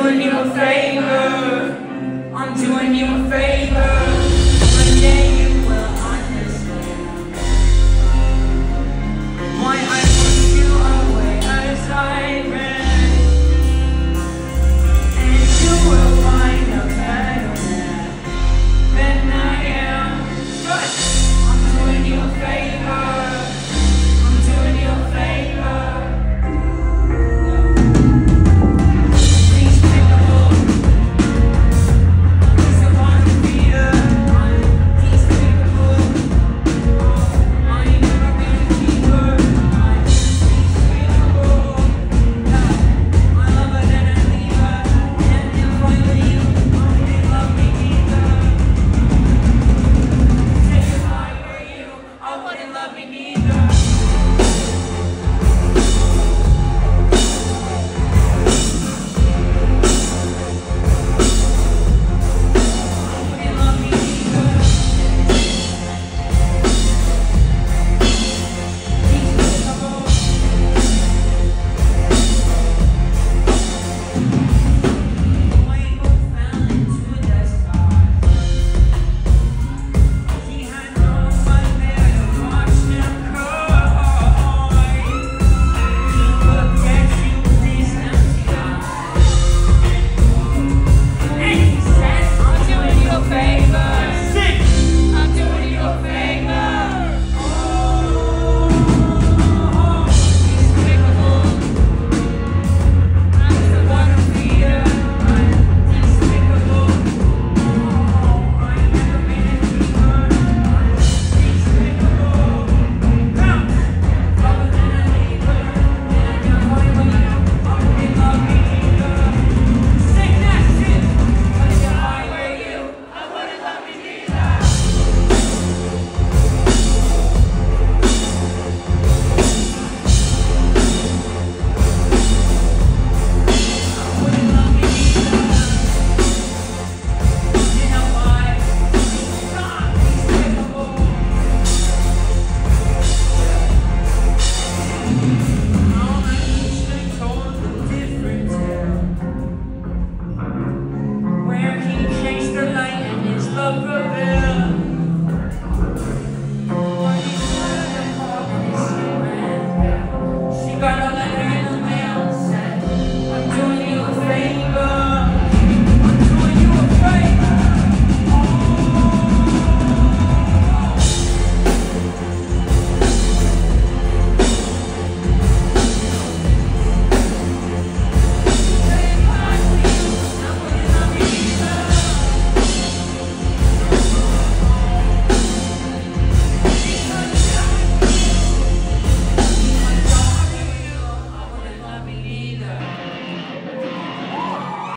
doing you a favor. I'm doing you a favor. One day you will understand why I pushed you away as I ran. And you will find a better man than I am. But I'm doing you a favor. I'm doing you a favor. Love me neither.